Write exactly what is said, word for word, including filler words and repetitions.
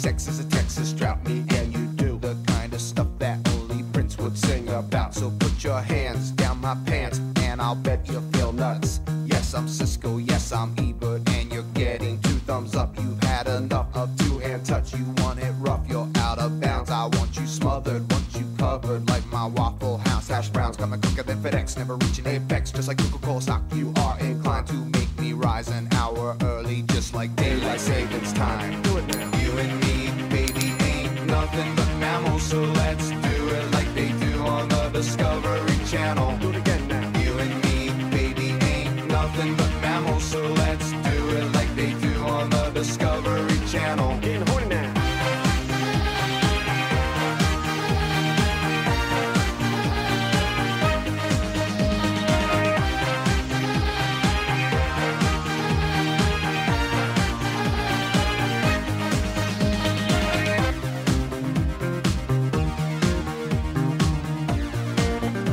sex is a Texas drought. Me and you do the kind of stuff that only Prince would sing about. So put your hands down my pants and I'll bet you feel nuts. Yes, I'm Cisco, yes, I'm Ebert, and you're getting two thumbs up. You've had enough of two-hand touch. You want it rough, you're out of bounds. I want you smothered, want you covered like my Waffle House hash browns. Coming quicker than FedEx, never reaching apex. Just like Coca-Cola stock, you are inclined to make me rise an hour early, just like daylight savings time. Do it now. You and me, baby, ain't nothing but mammals, so let's do it like they do on the Discovery